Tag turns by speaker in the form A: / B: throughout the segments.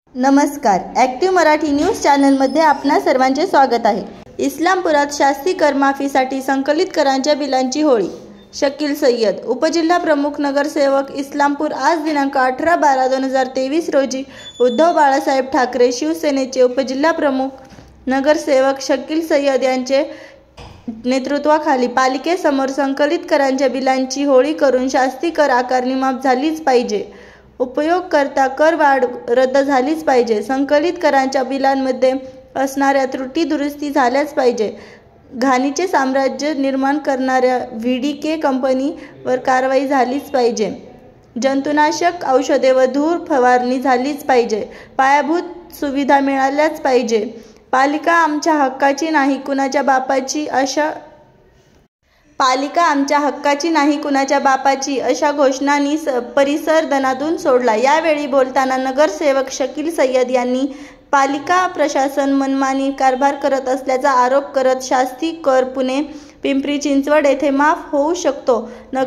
A: नमस्कार, active Marathi news चॅनलमध्ये आपणा सर्वांचे स्वागत आहे। इस्लामपुरात शास्ती कर माफीसाठी संकलित करांच्या बिलांची होळी। शकील सय्यद, उपजिल्हा प्रमुख नगरसेवक इस्लामपूर। आज दिनांक 18/12/2023 रोजी उद्धव बाळासाहेब ठाकरे शिवसेनेचे उपजिल्हा प्रमुख नगरसेवक शकील सय्यद यांचे नेतृत्वाखाली पालिकेसमोर संकलित करांच्या बिलांची होळी करून शास्ती कर आकारणी माफ झालीच पाहिजे, उपयोगकर्ता कर वाढ रद्द झालीच पाहिजे, संकलित करांच्या बिलांमध्ये असणाऱ्या त्रुटी दुरुस्ती झाल्याच पाहिजे, घाणीचे साम्राज्य निर्माण करणाऱ्या व्हीडीके कंपनीवर कारवाई झालीच पाहिजे, जंतुनाशक औषधे व धूर फवारणी झालीच पाहिजे, पायाभूत सुविधा मिळाल्याच पाहिजे, पालिका आमच्या हक्काची नाही कुणाच्या बापाची अशा घोषणांनी परिसर दणाणून सोडला। यावेळी बोलताना नगरसेवक शकील सय्यद यांनी पालिका प्रशासन मनमानी कारभार करत असल्याचा आरोप करत शास्ती कर पुणे पिंपरी चिंचवड येथे माफ होऊ शकतो।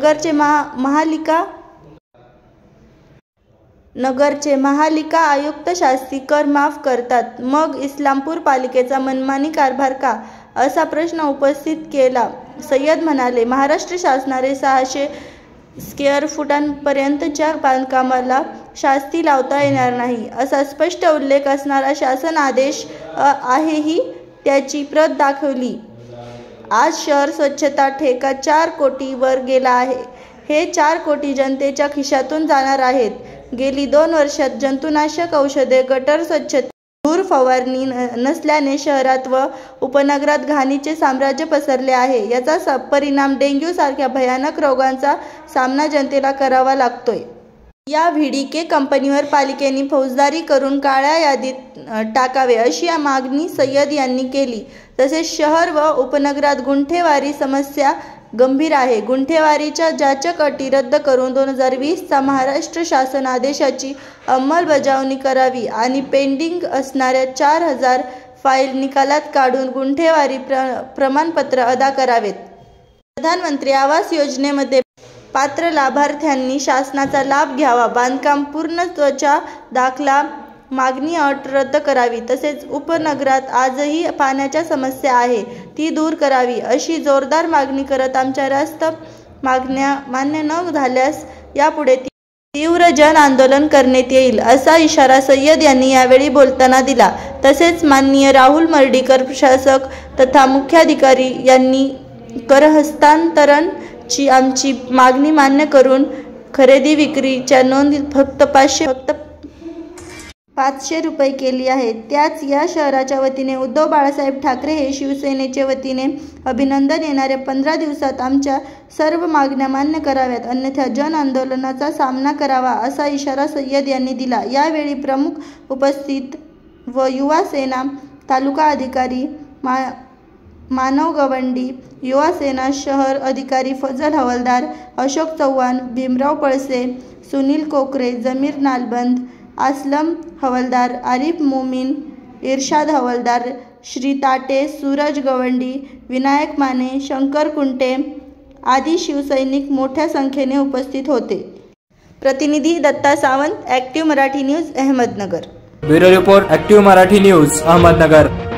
A: नगरचे महालिका आयुक्त शास्ती कर माफ करतात, मग इस्लामपूर पालिकेचा मनमानी कारभार का, असा प्रश्न उपस्थित केला। सय्यद म्हणाले, महाराष्ट्र शासनाने 600 स्क्वेअर फुटांपर्यंतच्या बांधकामाला शास्ती लावता येणार नाही, असा स्पष्ट उल्लेख असणारा शासन आदेश आहेही त्याची प्रत दाखवली। आज शहर स्वच्छता ठेका 4 कोटी वर गेला आहे। हे 4 कोटी जनतेच्या खिशातून जाणार आहेत। गेली 2 वर्षात जंतुनाशक औषधे, गटर स्वच्छता, धूर फवारणी नसल्याने शहरात व उपनगरात घाणीचे साम्राज्य पसरले आहे। याचा परिणाम डेंग्यू सारख्या भयानक रोगांचा सामना जनतेला करावा लागतोय। या व्हीडीके कंपनीवर पालिकेने फौजदारी करून काळ्या यादीत टाकावे, अशी मागणी सय्यद यांनी केली। तसेच शहर व उपनगरात गुंठेवारी समस्या गंभीर आहे। गुंठेवारीच्या जाचक अटी रद्द करून 2020 चा महाराष्ट्र शासन आदेशाची अंमलबजावणी करावी आणि पेंडिंग असणाऱ्या 4000 फाईल निकालात काढून गुंठेवारी प्रमाणपत्र अदा करावेत। प्रधानमंत्री आवास योजनेमध्ये पात्र लाभार्थ्यांनी शासनाचा लाभ घ्यावा। बांधकाम पूर्णत्वाचा दाखला मागणी अट रद्द करावी। तसेच उपनगरात आजही पाण्याच्या समस्या आहे, ती दूर करावी, अशी जोरदार मागणी करत आमच्या रास्त मागण्या मान्य न झाल्यास यापुढे तीव्र जन आंदोलन करण्यात येईल, असा इशारा सय्यद यांनी यावेळी बोलताना दिला। तसेच माननीय राहुल मर्ढीकर प्रशासक तथा मुख्याधिकारी यांनी कर हस्तांतरणची आमची मागणी मान्य करून खरेदी विक्रीच्या नोंदीत फक्त 500 रुपये केली आहे। त्याच या शहराच्या वतीने उद्धव बाळासाहेब ठाकरे हे शिवसेनेचे वतीने अभिनंदन। येणाऱ्या 15 दिवसात आमच्या सर्व मागण्या मान्य कराव्यात, अन्यथा जन आंदोलनाचा सामना करावा, असा इशारा सय्यद यांनी दिला। यावेळी प्रमुख उपस्थित व युवा सेना तालुका अधिकारी मानव गवंडी, युवा सेना शहर अधिकारी फजल हवालदार, अशोक चव्हाण, भीमराव पळसे, सुनील कोकरे, जमीर नालबंद, असलम हवालदार, आरिफ मोमीन, इर्शाद हवालदार, श्री ताटे, सूरज गवंडी, विनायक माने, शंकर कुंटे आदी शिवसैनिक मोठ्या संख्येने उपस्थित होते। प्रतिनिधी Datta Sawant, active Marathi news, Ahmednagar.
B: Bureau report, active Marathi news, Ahmednagar.